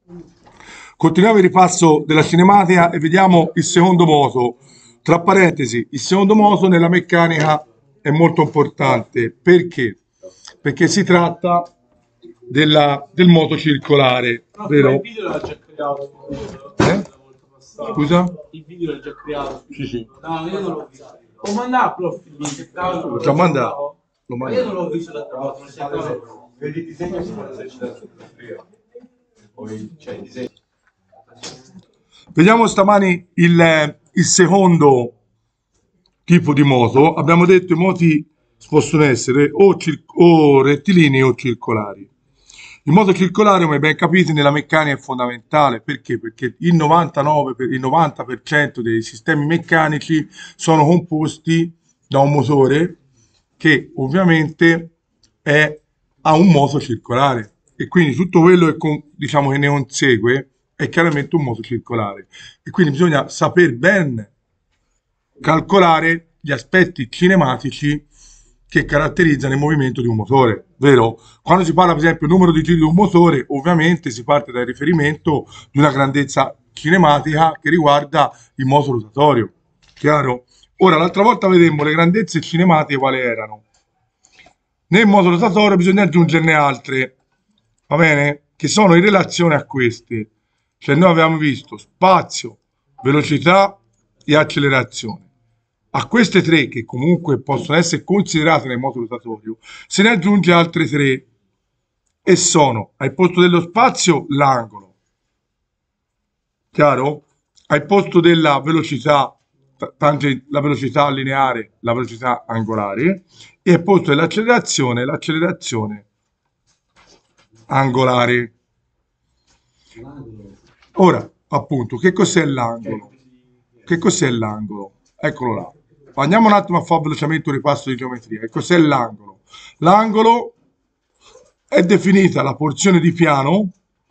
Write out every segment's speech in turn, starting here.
Continuiamo il ripasso della cinematica e vediamo il secondo moto. Tra parentesi, il secondo moto nella meccanica è molto importante. Perché? Perché si tratta del moto circolare, No, vero? il video l'ha già creato. Eh? La volta passata. Scusa? Il video l'ha già creato. Sì, sì. No, io non l'ho visto. Ho mandato prof il link. L'ho già mandato. L'ho Ma io non mandato. l'ho visto l'altra volta. Vedi il disegno si fa l'esercitazione per filo. Poi c'è il disegno. Vediamo stamani il secondo tipo di moto. Abbiamo detto i moti possono essere o rettilinei o circolari. Il moto circolare, come ben capite, nella meccanica è fondamentale. Perché? Perché il 90% dei sistemi meccanici sono composti da un motore che ovviamente ha un moto circolare. E quindi tutto quello diciamo, che ne consegue è chiaramente un moto circolare. E quindi bisogna saper ben calcolare gli aspetti cinematici che caratterizzano il movimento di un motore, vero? Quando si parla, per esempio, del numero di giri di un motore, ovviamente si parte dal riferimento di una grandezza cinematica che riguarda il moto rotatorio, chiaro? Ora, l'altra volta vedemmo le grandezze cinematiche quali erano. Nel moto rotatorio bisogna aggiungerne altre, va bene? Che sono in relazione a queste. Cioè noi abbiamo visto spazio, velocità e accelerazione. A queste tre, che comunque possono essere considerate nel moto rotatorio, se ne aggiunge altre tre e sono al posto dello spazio l'angolo, chiaro? Al posto della velocità, la velocità lineare, la velocità angolare, e al posto dell'accelerazione, l'accelerazione angolare. Ora, appunto, che cos'è l'angolo? Che cos'è l'angolo? Eccolo là. Andiamo un attimo a fare velocemente un ripasso di geometria. Che cos'è l'angolo? L'angolo è definita la porzione di piano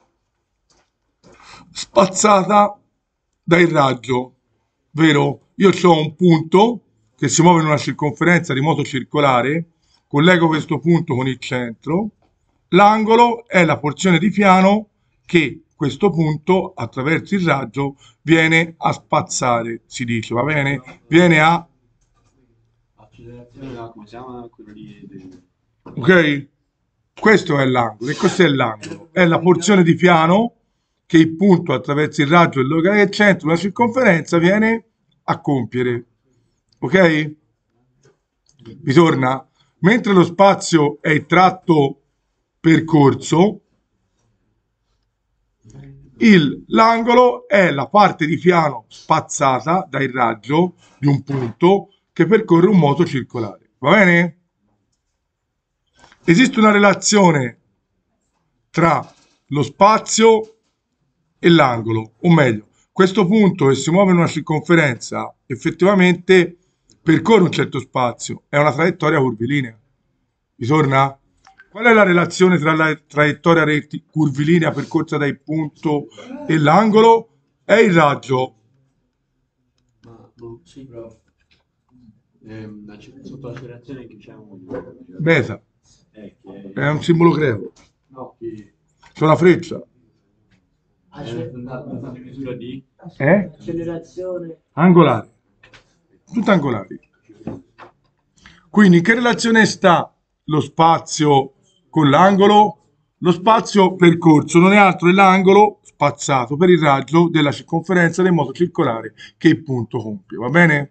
spazzata dal raggio, vero? Io ho un punto che si muove in una circonferenza di moto circolare, collego questo punto con il centro. L'angolo è la porzione di piano che questo punto, attraverso il raggio, viene a spazzare, si dice, va bene? Viene a... Accelerazione, come si chiama quello lì? Ok? Questo è l'angolo. E cos'è l'angolo? È la porzione di piano che il punto, attraverso il raggio del locale del centro, la circonferenza, viene a compiere. Ok? Vi torna? Mentre lo spazio è il tratto percorso, l'angolo è la parte di piano spazzata dal raggio di un punto che percorre un moto circolare. Va bene? Esiste una relazione tra lo spazio e l'angolo, o meglio, questo punto che si muove in una circonferenza effettivamente percorre un certo spazio, è una traiettoria curvilinea. Vi torna? Qual è la relazione tra la traiettoria curvilinea percorsa dal punto e l'angolo? È il raggio. Ma sì, però sotto l'accelerazione che c'è un Beta. che È un simbolo greco. no, che C'è una freccia. una misura di Accelerazione. Angolare. Tutte angolari. Quindi in che relazione sta lo spazio con l'angolo? Lo spazio percorso non è altro che l'angolo spazzato per il raggio della circonferenza del moto circolare che il punto compie. Va bene?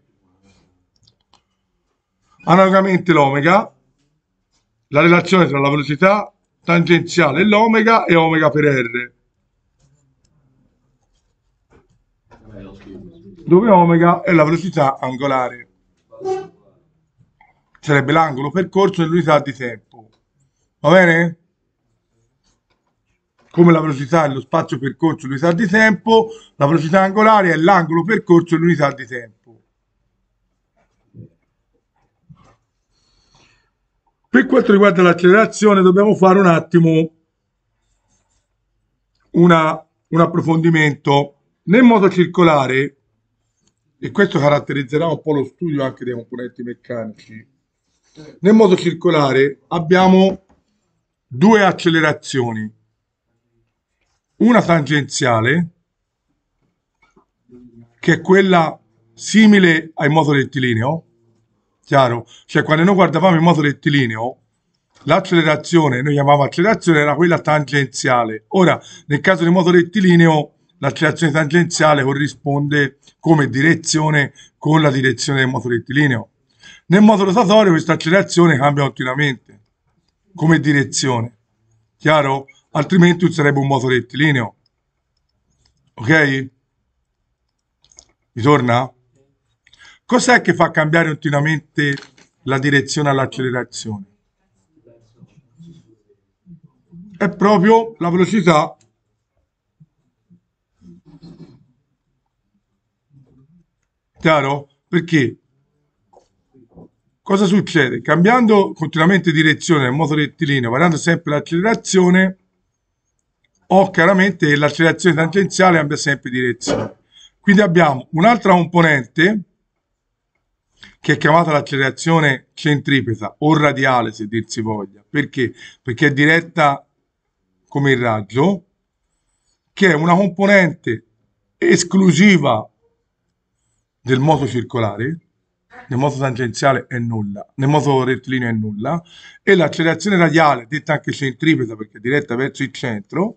Analogamente l'omega, la relazione tra la velocità tangenziale e l'omega è omega per R, dove omega è la velocità angolare. Sarebbe l'angolo percorso nell'unità di tempo. Va bene? Come la velocità è lo spazio percorso nell'unità di tempo, la velocità angolare è l'angolo percorso nell'unità di tempo. Per quanto riguarda l'accelerazione, dobbiamo fare un attimo un approfondimento. Nel moto circolare, e questo caratterizzerà un po' lo studio anche dei componenti meccanici, nel moto circolare abbiamo due accelerazioni, una tangenziale, che è quella simile al moto rettilineo, chiaro? Cioè quando noi guardavamo il moto rettilineo, l'accelerazione, noi chiamavamo accelerazione, era quella tangenziale. Ora, nel caso del moto rettilineo, l'accelerazione tangenziale corrisponde come direzione con la direzione del moto rettilineo. Nel moto rotatorio questa accelerazione cambia continuamente come direzione, chiaro? Altrimenti sarebbe un moto rettilineo. Ok? Mi torna? Cos'è che fa cambiare continuamente la direzione all'accelerazione? È proprio la velocità chiaro? Perché cosa succede? Cambiando continuamente direzione nel moto rettilineo, variando sempre l'accelerazione, o chiaramente l'accelerazione tangenziale cambia sempre direzione. Quindi abbiamo un'altra componente che è chiamata l'accelerazione centripeta o radiale, se dir si voglia. Perché? Perché è diretta come il raggio, che è una componente esclusiva del moto circolare, nel moto tangenziale è nulla, nel moto rettilineo è nulla, e l'accelerazione radiale, detta anche centripeta perché è diretta verso il centro,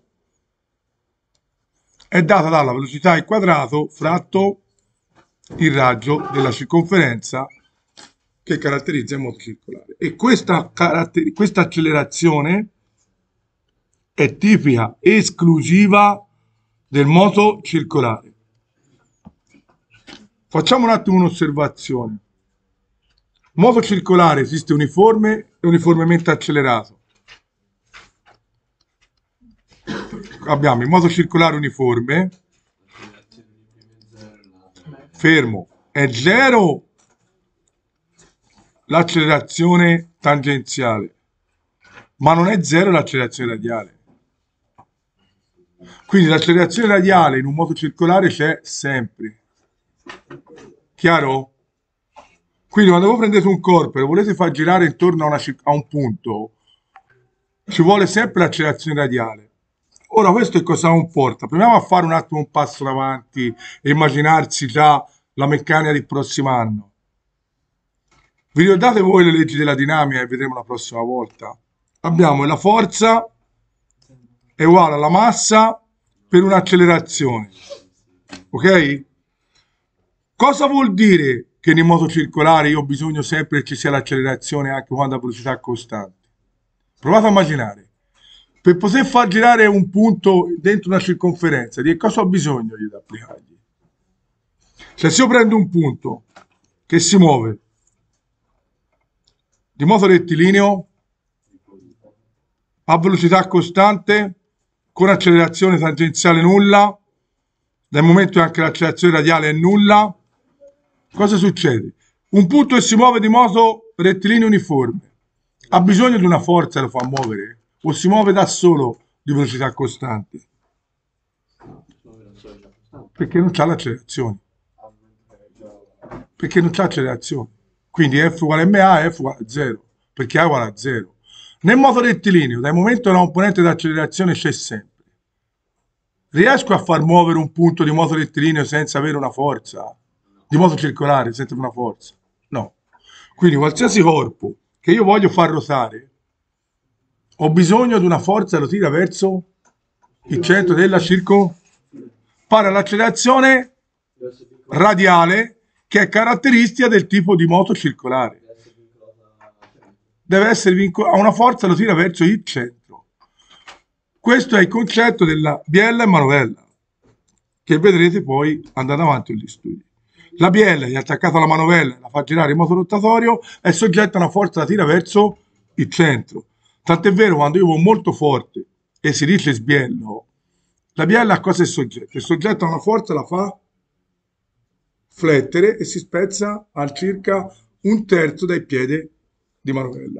è data dalla velocità al quadrato fratto il raggio della circonferenza che caratterizza il moto circolare. E questa accelerazione è tipica, esclusiva del moto circolare. Facciamo un attimo un'osservazione. Moto circolare esiste uniforme e uniformemente accelerato. Abbiamo il moto circolare uniforme, fermo, è zero l'accelerazione tangenziale, ma non è zero l'accelerazione radiale. Quindi l'accelerazione radiale in un moto circolare c'è sempre. Chiaro? Quindi quando voi prendete un corpo e lo volete far girare intorno a un punto, ci vuole sempre l'accelerazione radiale. Ora questo che cosa comporta? Proviamo a fare un attimo un passo in avanti e immaginarsi già la meccanica del prossimo anno. Vi ricordate voi le leggi della dinamica che vedremo la prossima volta? Abbiamo la forza è uguale alla massa per un'accelerazione. Ok? Cosa vuol dire che nel moto circolare io ho bisogno sempre che ci sia l'accelerazione anche quando a velocità costante? Provate a immaginare. Per poter far girare un punto dentro una circonferenza, di che cosa ho bisogno di applicargli? Cioè se io prendo un punto che si muove di moto rettilineo a velocità costante con accelerazione tangenziale nulla, nel momento che anche l'accelerazione radiale è nulla, cosa succede? Un punto che si muove di moto rettilineo uniforme ha bisogno di una forza che lo fa muovere o si muove da solo di velocità costante? Perché non c'ha l'accelerazione. Perché non c'è accelerazione. Quindi F uguale a ma e F uguale a 0, perché A è uguale a 0. Nel moto rettilineo, dal momento che una componente di accelerazione c'è sempre, riesco a far muovere un punto di moto rettilineo senza avere una forza? Di moto circolare senza una forza? No. Quindi qualsiasi corpo che io voglio far ruotare, ho bisogno di una forza che lo tira verso il centro della circonferenza, pari all'accelerazione radiale che è caratteristica del tipo di moto circolare. Deve essere vincolato a una forza che lo tira verso il centro. Questo è il concetto della biella e manovella, che vedrete poi andando avanti negli studi. La biella è attaccata alla manovella, la fa girare in moto rotatorio, è soggetta a una forza che la tira verso il centro. Tant'è vero, quando io vado molto forte e si dice sbiello, la biella a cosa è soggetta? È soggetta a una forza che la fa flettere e si spezza a circa un terzo dai piedi di manovella.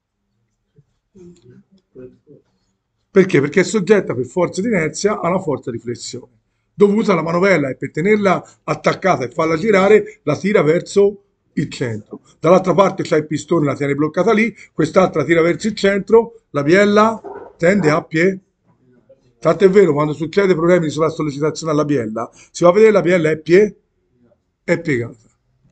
Perché? Perché è soggetta per forza di inerzia a una forza di flessione dovuta alla manovella, e per tenerla attaccata e farla girare la tira verso il centro. Dall'altra parte c'è il pistone, la tiene bloccata lì, quest'altra tira verso il centro, la biella tende a Tanto è vero, quando succede problemi sulla sollecitazione alla biella, si va a vedere la biella è piegata.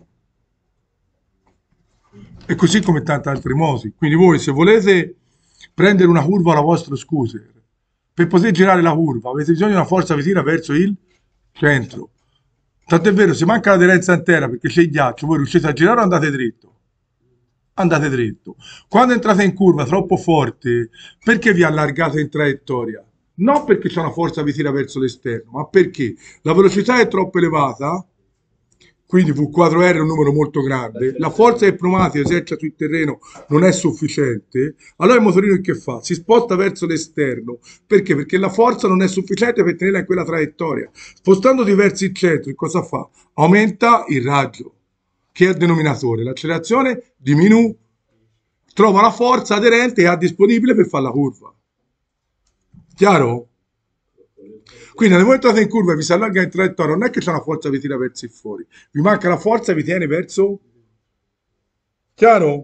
E così come tanti altri modi. Quindi voi se volete prendere una curva alla vostra scooter, per poter girare la curva avete bisogno di una forza che tira verso il centro. Tanto è vero, se manca l'aderenza intera perché c'è il ghiaccio, voi riuscite a girare o andate dritto? Andate dritto. Quando entrate in curva troppo forte, perché vi allargate in traiettoria? Non perché c'è una forza che vi tira verso l'esterno, ma perché la velocità è troppo elevata, quindi V4R è un numero molto grande, la forza che il pneumatico esercita sul terreno non è sufficiente, allora il motorino che fa? Si sposta verso l'esterno. Perché? Perché la forza non è sufficiente per tenerla in quella traiettoria. Spostando verso il centro, cosa fa? Aumenta il raggio, che è il denominatore. L'accelerazione diminui, trova la forza aderente e ha disponibile per fare la curva. Chiaro? Quindi nel momento che entrate in curva e vi si allarga in traiettoria, non è che c'è una forza che vi tira verso il fuori, vi manca la forza che vi tiene verso... Chiaro?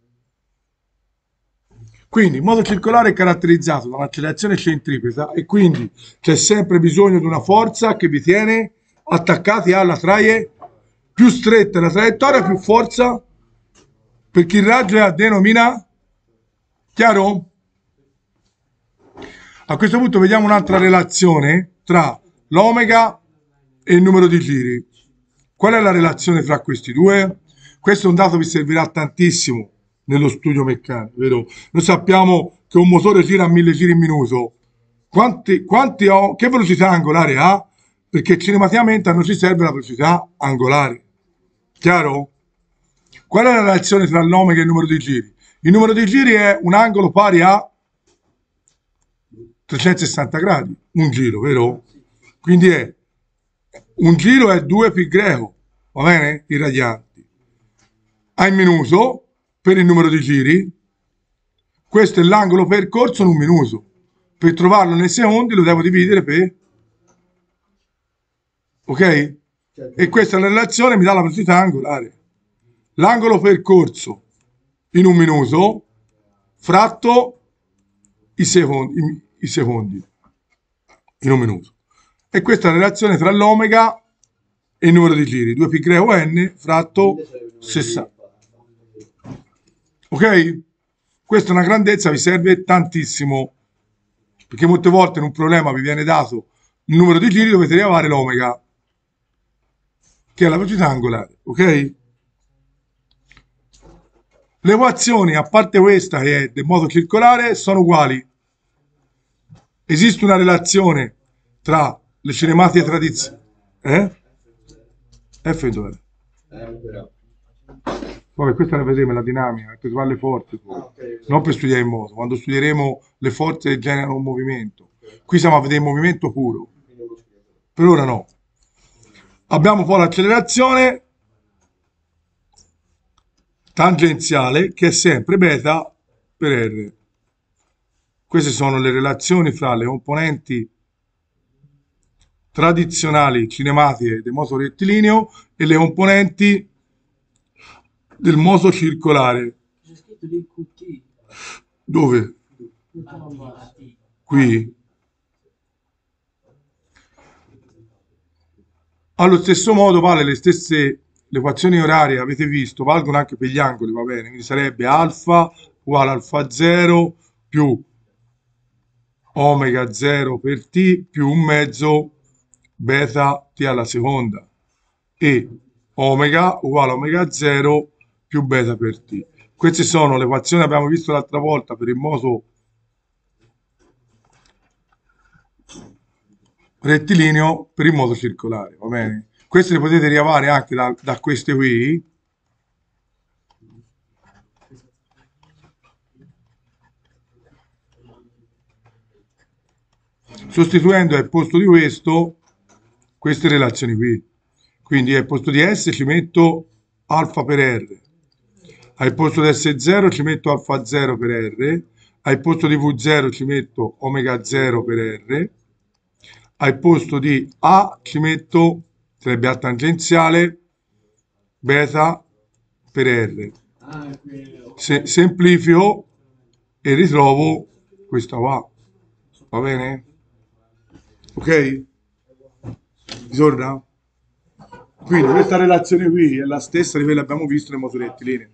Quindi il modo circolare è caratterizzato da un'accelerazione centripeta e quindi c'è sempre bisogno di una forza che vi tiene attaccati alla traiettoria. Più stretta è la traiettoria, più forza, perché il raggio è a denomina. Chiaro? A questo punto vediamo un'altra relazione tra l'omega e il numero di giri. Qual è la relazione tra questi due? Questo è un dato che vi servirà tantissimo nello studio meccanico, vero? Noi sappiamo che un motore gira a 1000 giri in minuto. Che velocità angolare ha? Perché cinematicamente a noi ci serve la velocità angolare. Chiaro? Qual è la relazione tra l'omega e il numero di giri? Il numero di giri è un angolo pari a 360 gradi, un giro, vero? Quindi un giro è 2 pi greco, va bene? I radianti. A in minuto, per il numero di giri, questo è l'angolo percorso in un minuto. Per trovarlo nei secondi lo devo dividere per... Ok? E questa è la relazione, mi dà la velocità angolare. L'angolo percorso in un minuto fratto i secondi in un minuto. E questa è la relazione tra l'omega e il numero di giri, 2 pi greco n fratto 60. Ok? Questa è una grandezza, vi serve tantissimo, perché molte volte in un problema vi viene dato il numero di giri, dovete rilevare l'omega, che è la velocità angolare. Ok? Le equazioni, a parte questa che è del modo circolare, sono uguali. Esiste una relazione tra le cinematiche tradizionali. F dov'è? Vabbè, questa la vedremo, la dinamica, per trovare le forze, non per studiare il moto. Quando studieremo le forze che generano un movimento. Qui siamo a vedere il movimento puro. Per ora no. Abbiamo poi l'accelerazione tangenziale, che è sempre beta per R. Queste sono le relazioni fra le componenti tradizionali cinematiche del moto rettilineo e le componenti del moto circolare. C'è scritto di QT. Dove? Qui. Allo stesso modo vale le stesse le equazioni orarie, avete visto, valgono anche per gli angoli, va bene? Quindi sarebbe alfa uguale alfa 0 più omega 0 per t più un mezzo beta t alla seconda e omega uguale omega 0 più beta per t. Queste sono le equazioni che abbiamo visto l'altra volta per il moto rettilineo, per il moto circolare, va bene? Queste le potete ricavare anche da queste qui. Sostituendo al posto di questo queste relazioni qui. Quindi al posto di S ci metto alfa per R, al posto di S0 ci metto alfa 0 per R, al posto di V0 ci metto omega 0 per R, al posto di A ci metto, sarebbe A tangenziale, beta per R. Semplifico e ritrovo questa qua. Va bene? Ok? Ritorna? Quindi questa relazione qui è la stessa di quella che abbiamo visto nei motori rettilinei.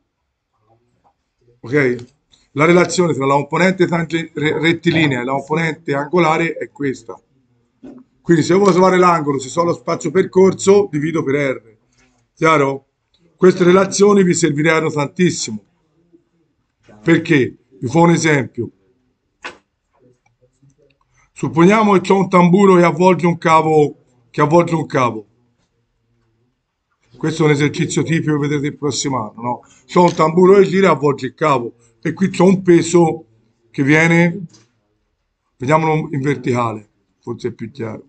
Ok? La relazione tra la componente rettilinea e la componente angolare è questa. Quindi se io voglio trovare l'angolo, se so lo spazio percorso, divido per R. Chiaro? Queste relazioni vi serviranno tantissimo. Perché? Vi fa un esempio. Supponiamo che c'è un tamburo che avvolge un cavo. Questo è un esercizio tipico che vedrete il prossimo anno, no? C'è un tamburo che gira e avvolge il cavo. E qui c'è un peso che viene, vediamolo in verticale, forse è più chiaro.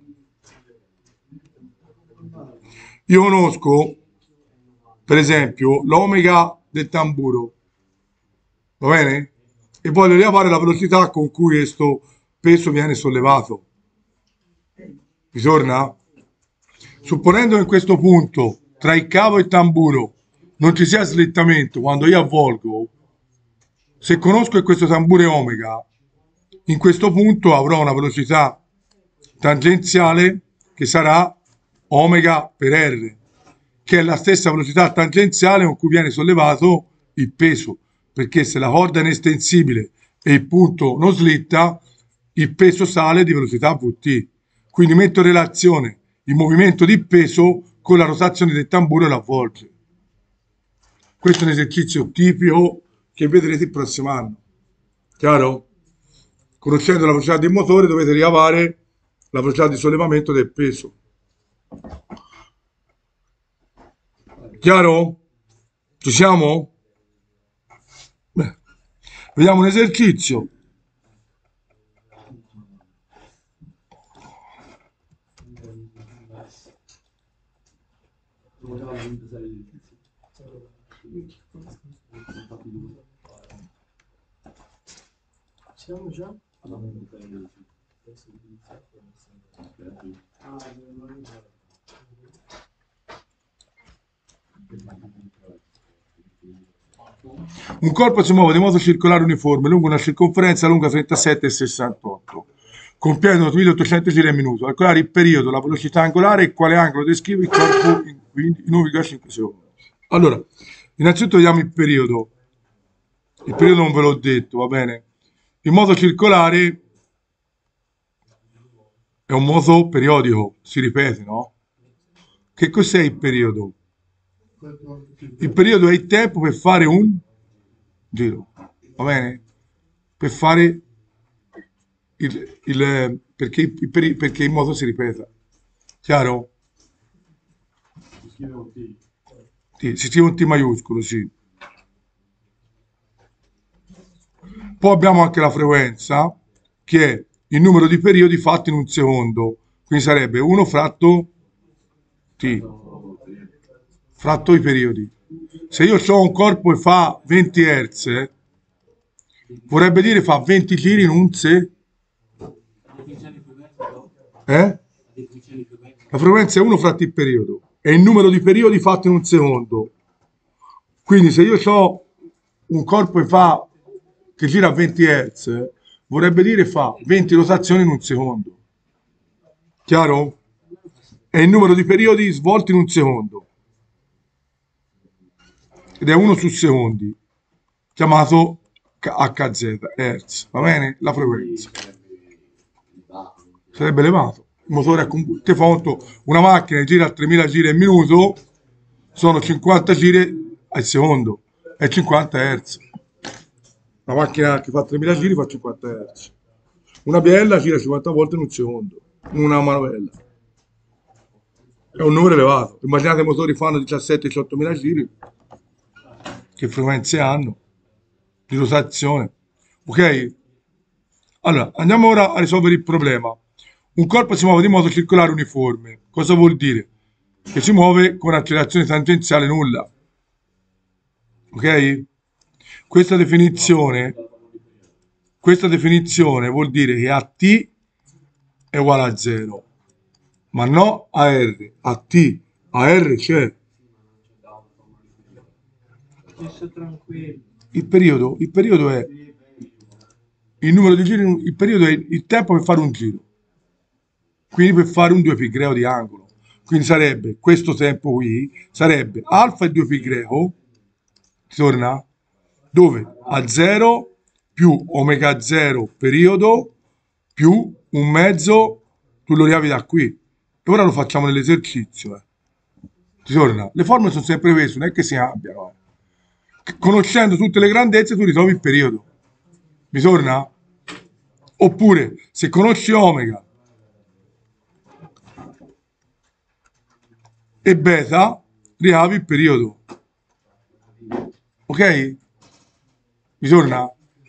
Io conosco, per esempio, l'omega del tamburo, va bene? E voglio rilevare la velocità con cui questo peso viene sollevato. Ritorna? Supponendo che in questo punto, tra il cavo e il tamburo, non ci sia slittamento, quando io avvolgo, se conosco che questo tamburo è omega, in questo punto avrò una velocità tangenziale che sarà omega per R, che è la stessa velocità tangenziale con cui viene sollevato il peso, perché se la corda è inestensibile e il punto non slitta, il peso sale di velocità Vt. Quindi metto in relazione il movimento di peso con la rotazione del tamburo e l'avvolge. Questo è un esercizio tipico che vedrete il prossimo anno. Chiaro? Conoscendo la velocità del motore dovete ricavare la velocità di sollevamento del peso. Chiaro? Ci siamo? Beh, vediamo un esercizio. Siamo già? Un corpo si muove di modo circolare uniforme lungo una circonferenza lunga 37,68, compiendo 1800 giri al minuto. Calcolare il periodo, la velocità angolare e quale angolo descrive il corpo in 1,5 secondi. Allora, innanzitutto vediamo il periodo. Il periodo non ve l'ho detto, va bene? Il moto circolare è un moto periodico, si ripete, no? Che cos'è il periodo? Il periodo è il tempo per fare un giro, va bene? Per fare perché il moto si ripeta. Chiaro? Sì, si scrive un T maiuscolo, sì. Poi abbiamo anche la frequenza, che è il numero di periodi fatti in un secondo. Quindi sarebbe 1 fratto T, fratto i periodi. Se io ho un corpo che fa 20 Hz, vorrebbe dire fa 20 giri in un se. La frequenza è 1 fratto il periodo. È il numero di periodi fatti in un secondo. Quindi se io ho un corpo che gira a 20 Hz, vorrebbe dire fa 20 rotazioni in un secondo. Chiaro? È il numero di periodi svolti in un secondo. Ed è 1 su secondi, chiamato Hz, Hertz, va bene? La frequenza. Sarebbe elevato. Il motore a combustione fonte, una macchina che gira a 3000 giri al minuto, sono 50 giri al secondo, è 50 Hz. Una macchina che fa 3000 giri fa 50 Hz. Una biella gira 50 volte in un secondo, una manovella. È un numero elevato. Immaginate i motori fanno 17-18 mila giri, che frequenze hanno di rotazione. Ok? Allora, andiamo ora a risolvere il problema. Un corpo si muove di modo circolare uniforme. Cosa vuol dire? Che si muove con accelerazione tangenziale nulla. Ok? Questa definizione vuol dire che AT è uguale a 0, ma no a R. A R c'è. Il periodo è il numero di giri, il periodo è il tempo per fare un giro. quindi per fare un 2π di angolo. Quindi sarebbe questo tempo qui, sarebbe alfa e 2π, torna, dove a 0 più omega 0 periodo più un mezzo, tu lo riavi da qui. E ora lo facciamo nell'esercizio. Ti torna? Le formule sono sempre queste, non è che si cambiano. Conoscendo tutte le grandezze tu ritrovi il periodo. Mi torna? Oppure, se conosci omega e beta, ricavi il periodo. Ok? Mi torna?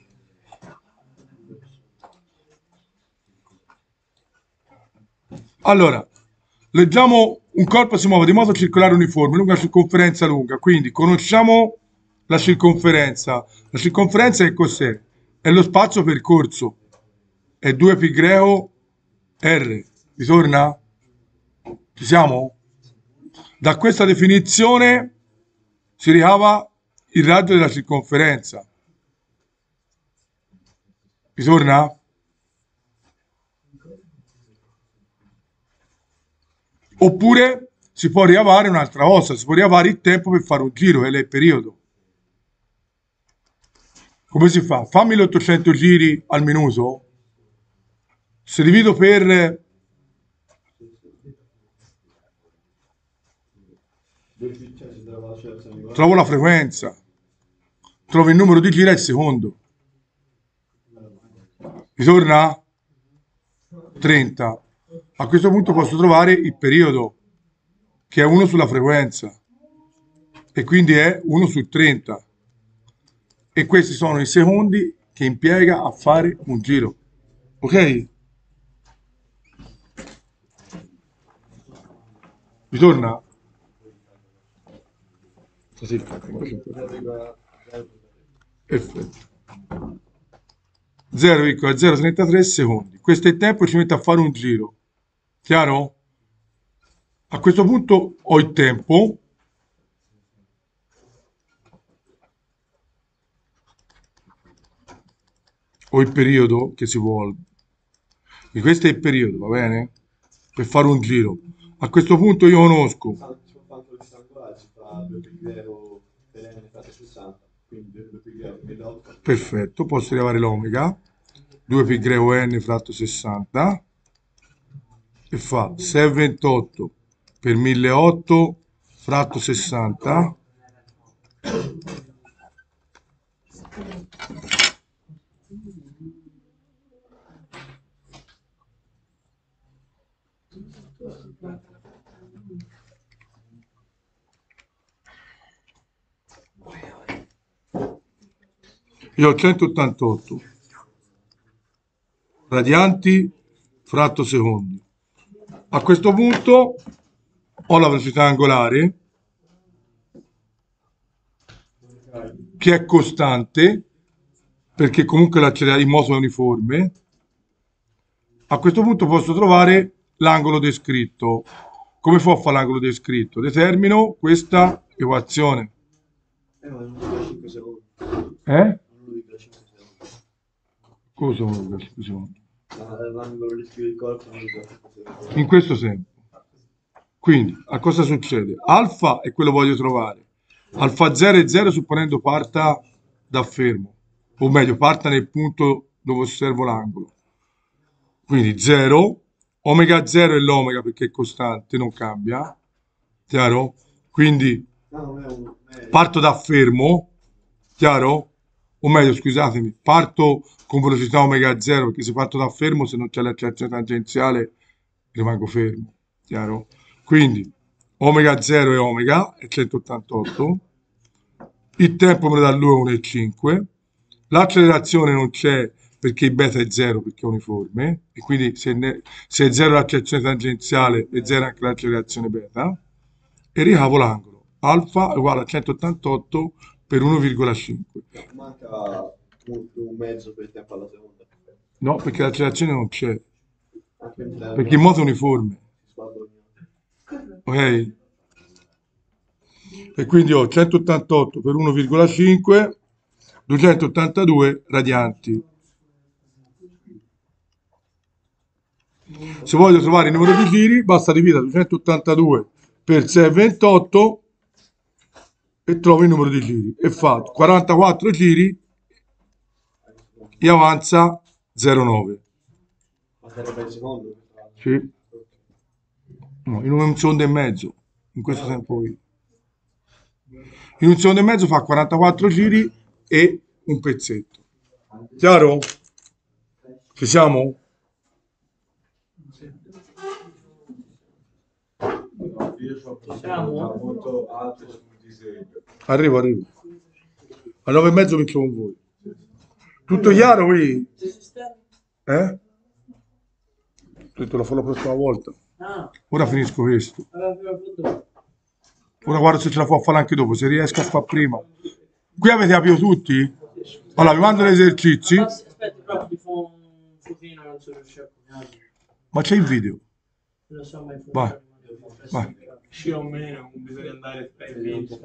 Allora, leggiamo un corpo si muove di modo circolare uniforme, lunga circonferenza lunga, quindi conosciamo la circonferenza. La circonferenza che cos'è? È lo spazio percorso, è 2π r. Vi torna? Ci siamo? Da questa definizione si ricava il raggio della circonferenza. Vi torna? Oppure si può ricavare un'altra cosa, si può ricavare il tempo per fare un giro, che è il periodo. Come si fa? Fa 1800 giri al minuto. Se divido per trovo la frequenza, trovo il numero di giri al secondo. Mi torna? 30. A questo punto posso trovare il periodo, che è 1 sulla frequenza, e quindi è 1 su 30. E questi sono i secondi che impiega a fare un giro. Ok? Mi torna? Perfetto. 0,033 secondi. Questo è il tempo che ci mette a fare un giro. Chiaro? A questo punto ho il tempo. Ho il periodo che si vuole. E questo è il periodo, va bene? Per fare un giro. A questo punto io conosco. Si fa anche quest'angolare, si fa 2π per n fate 60, quindi 2π 1008. Perfetto, posso rilevare l'omega. 2π n fratto 60. E fa 628 per 1008 fratto 60. Io ho 188 radianti fratto secondi. A questo punto ho la velocità angolare che è costante perché comunque il moto è uniforme. A questo punto posso trovare l'angolo descritto. Come fa a fare l'angolo descritto? Determino questa equazione. Ma non dura 5 secondi. Eh? Non dura 5 secondi. Cosa vuol dire 5 secondi? L'angolo di il corpo non dura 5 secondi. In questo senso. Quindi, a cosa succede? Alfa è quello che voglio trovare. Alfa 0 è 0 supponendo parta da fermo. O meglio, parta nel punto dove osservo l'angolo. Quindi 0, omega 0 è l'omega perché è costante, non cambia. Chiaro? Quindi parto da fermo. Chiaro? O meglio, scusatemi, parto con velocità omega 0 perché se parto da fermo, se non c'è l'accelerazione tangenziale, rimango fermo. Chiaro? Quindi omega 0 è omega, è 188. Il tempo me lo dà lui 1,5. L'accelerazione non c'è perché il beta è 0 perché è uniforme. E quindi se è 0 l'accelerazione tangenziale è 0 anche l'accelerazione beta. E ricavo l'angolo. Alfa è uguale a 188 per 1,5. Manca un mezzo per il tempo alla seconda. No, perché l'accelerazione non c'è. Perché Perché il moto è uniforme. si sbaglia ogni volta. Ok? E quindi ho 188 per 1,5, 282 radianti. Se voglio trovare il numero di giri, basta dividere 282 per 6,28 e trovo il numero di giri. E fatto 44 giri e avanza 0,9. Ma sarebbe il secondo? Sì. No, in un secondo e mezzo, in questo tempo qui. In un secondo e mezzo fa 44 giri e un pezzetto. Chiaro? Ci siamo? Io ho molto alto sul disegno. Arrivo. A 9 e mezzo vinco con voi. Tutto chiaro qui? Eh? Te lo farò la prossima volta. Ah, Ora finisco questo. allora, Ora guardo se ce la può fare anche dopo, se riesco a fare prima. Qui avete capito tutti? Allora, vi mando gli esercizi, aspetta, però ti fa un fuochino, non so riuscire a cucinare. ma c'è il video. Non lo so mai Vai, vai. Sì o meno, bisogna andare per vinto.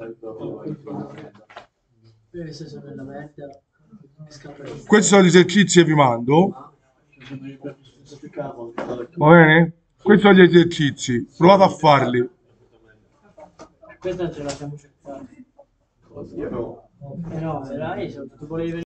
Io se sono nella merda, mi scappa di Questi sono gli esercizi che vi mando. Va bene? Questi sono gli esercizi. Provate a farli. questa non ce la siamo cercata. Io no. No, era io, tu volevi